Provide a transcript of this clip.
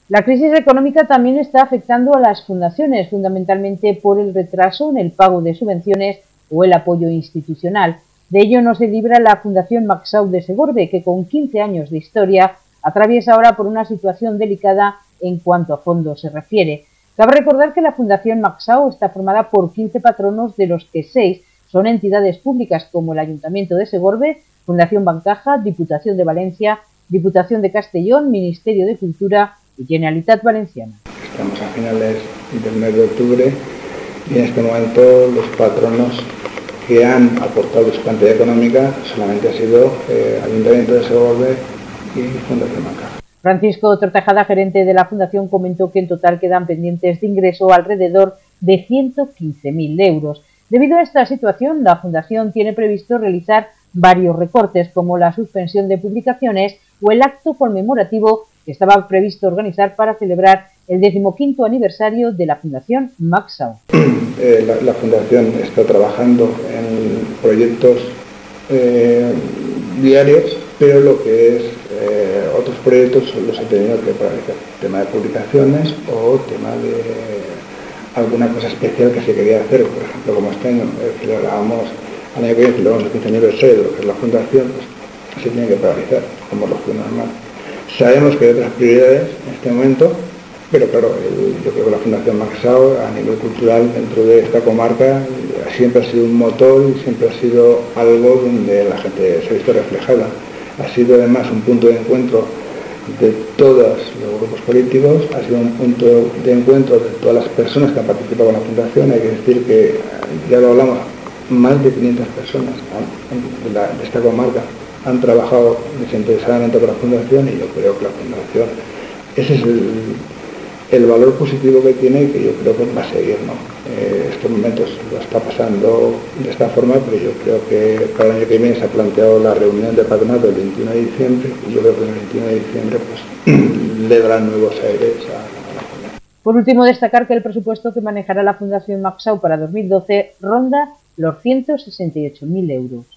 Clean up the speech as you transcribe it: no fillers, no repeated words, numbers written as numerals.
La crisis económica también está afectando a las fundaciones, fundamentalmente por el retraso en el pago de subvenciones o el apoyo institucional. De ello no se libra la Fundación Maxau de Segorbe, que con 15 años de historia atraviesa ahora por una situación delicada en cuanto a fondos se refiere. Cabe recordar que la Fundación Maxau está formada por 15 patronos, de los que 6 son entidades públicas como el Ayuntamiento de Segorbe, Fundación Bancaja, Diputación de Valencia, Diputación de Castellón, Ministerio de Cultura y Generalitat Valenciana. Estamos a finales del mes de octubre y en este momento los patronos que han aportado su cantidad económica solamente ha sido Ayuntamiento de Segorbe y Fundación Bancaja. Francisco Tortajada, gerente de la Fundación, comentó que en total quedan pendientes de ingreso alrededor de 115.000 euros. Debido a esta situación, la Fundación tiene previsto realizar varios recortes, como la suspensión de publicaciones o el acto conmemorativo que estaba previsto organizar para celebrar el 15º aniversario de la Fundación Maxau. La Fundación está trabajando en proyectos diarios, pero lo que es otros proyectos los he tenido que paralizar. Tema de publicaciones o tema de alguna cosa especial que se quería hacer, por ejemplo, como este año, celebrábamos al año que viene, celebramos el 15 aniversario de lo que es la Fundación, pues se tiene que paralizar, como lo que es normal. Sabemos que hay otras prioridades en este momento, pero claro, yo creo que la Fundación Maxau a nivel cultural dentro de esta comarca siempre ha sido un motor y siempre ha sido algo donde la gente se ha visto reflejada. Ha sido además un punto de encuentro de todos los grupos políticos, ha sido un punto de encuentro de todas las personas que han participado en la Fundación. Hay que decir que, ya lo hablamos, más de 500 personas de esta comarca han trabajado desinteresadamente por la Fundación, y yo creo que la Fundación, ese es el valor positivo que tiene y que yo creo que va a seguir, ¿no? Estos momentos lo está pasando de esta forma, pero yo creo que para el año que viene se ha planteado la reunión de patronato el 21 de diciembre y yo creo que el 21 de diciembre pues le darán nuevos aires a la Fundación. Por último, destacar que el presupuesto que manejará la Fundación Maxau para 2012 ronda los 168.000 euros.